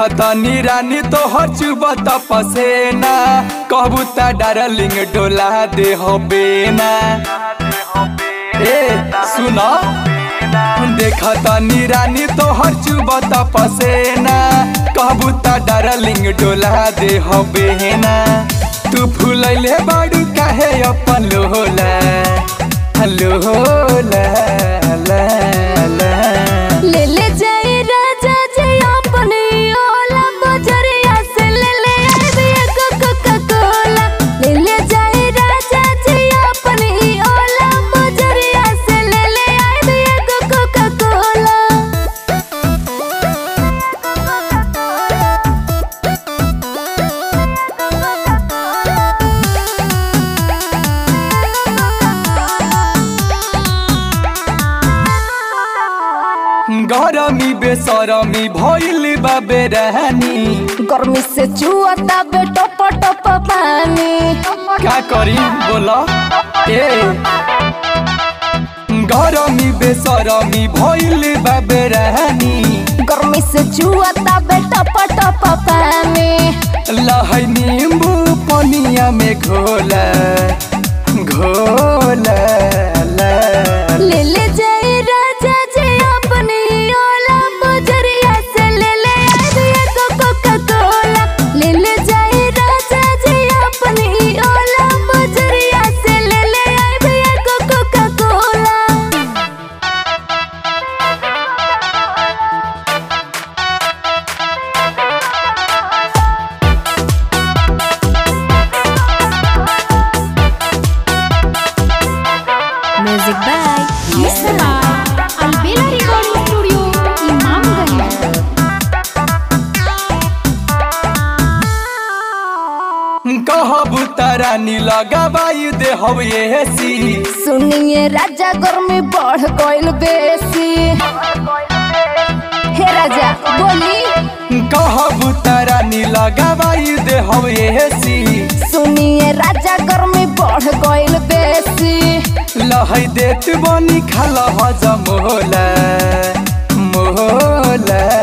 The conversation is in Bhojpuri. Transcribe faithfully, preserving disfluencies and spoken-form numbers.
देखतानी रानी तो हर चुबत पसेना कहबू ता डार्लिंग डोला दे हो बेना। ए सुनो देखतानी रानी तो हर चुबत पसेना कहबू ता डार्लिंग डोला दे हो बेना। तू फूलैले बाड़ू काहे अपन लोला लोला ला ला ले ले जाए राजा जी अपने ओला बजरिया से ले ले आए कोका कोला। ले ले जाए राजा जी अपने ओला बजरिया से ले ले आए कोका कोला। गरमी बेसरमी भइल बाबे रहनी गर्मी से चुआता बे टप टप पानी। का करी बोला ए गरमी बेसरमी भइल बाबे रहनी गर्मी से चुआता बे टप टप पानी। लहै नींबू पनिया में घोला घोला ला। ले ले जाए राजा जी अपनी ओला बजरिया से ले ले आए कोका कोला। ले ले जाए राजा जी अपनी ओला बजरिया से ले ले आए coca cola. Music by Mishra Albela recording studio Imamganj. कहबू तारानी लगाबाई दे हव एसी। सुनिए राजा गर्मी बढ़ गइल बेसी। हे राजा बोली कहबू तारानी लगाबाई दे हव एसी। सुनिए राजा गर्मी बढ़ गइल बेसी। लहै देत बनी खाला हजम होला मोला